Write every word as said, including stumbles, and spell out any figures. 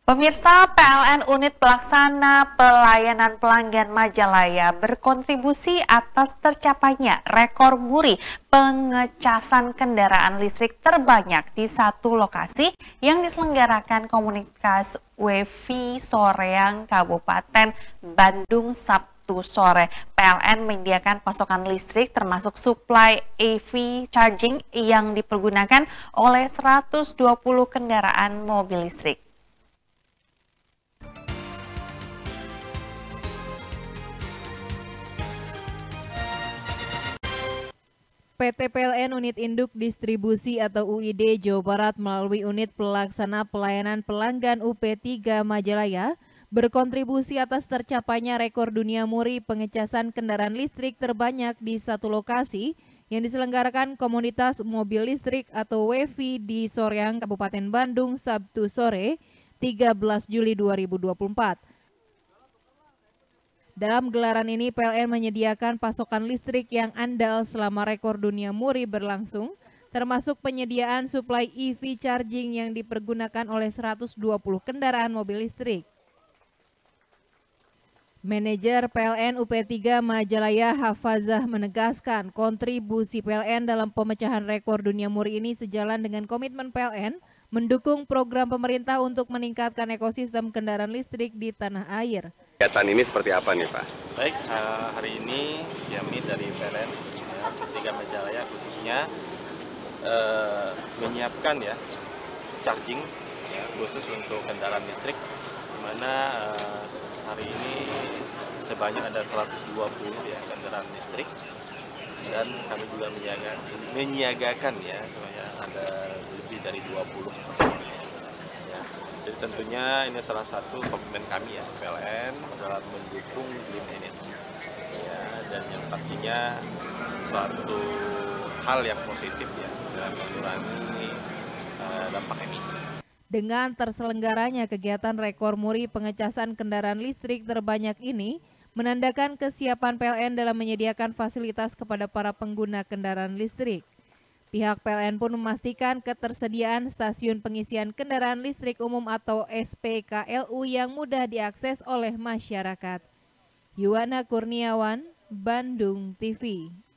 Pemirsa, P L N Unit Pelaksana Pelayanan Pelanggan Majalaya berkontribusi atas tercapainya rekor muri pengecasan kendaraan listrik terbanyak di satu lokasi yang diselenggarakan komunitas W V Soreang Kabupaten Bandung Sabtu sore. P L N menyediakan pasokan listrik termasuk suplai E V charging yang dipergunakan oleh seratus dua puluh kendaraan mobil listrik. P T P L N Unit Induk Distribusi atau U I D Jawa Barat melalui Unit Pelaksana Pelayanan Pelanggan U P tiga Majalaya berkontribusi atas tercapainya rekor dunia muri pengecasan kendaraan listrik terbanyak di satu lokasi yang diselenggarakan komunitas mobil listrik atau W V di Soreang, Kabupaten Bandung, Sabtu sore, tiga belas Juli dua ribu dua puluh empat. Dalam gelaran ini, P L N menyediakan pasokan listrik yang andal selama rekor dunia muri berlangsung, termasuk penyediaan suplai E V charging yang dipergunakan oleh seratus dua puluh kendaraan mobil listrik. Manajer P L N U P tiga Majalaya Hafazah menegaskan kontribusi P L N dalam pemecahan rekor dunia muri ini sejalan dengan komitmen P L N mendukung program pemerintah untuk meningkatkan ekosistem kendaraan listrik di tanah air. Kegiatan ini seperti apa nih Pak? Baik, uh, hari ini kami dari P L N ya, U P tiga Majalaya khususnya uh, menyiapkan ya charging ya, khusus untuk kendaraan listrik, di mana uh, hari ini sebanyak ada seratus dua puluh ya kendaraan listrik, dan kami juga menyiagakan, menyiagakan ya ada lebih dari dua puluh. Jadi tentunya ini salah satu komitmen kami ya P L N dalam mendukung green energy ya, dan yang pastinya suatu hal yang positif ya dalam mengurangi uh, dampak emisi. Dengan terselenggaranya kegiatan rekor muri pengecasan kendaraan listrik terbanyak ini menandakan kesiapan P L N dalam menyediakan fasilitas kepada para pengguna kendaraan listrik. Pihak P L N pun memastikan ketersediaan stasiun pengisian kendaraan listrik umum atau S P K L U yang mudah diakses oleh masyarakat. Yuwana Kurniawan, Bandung T V.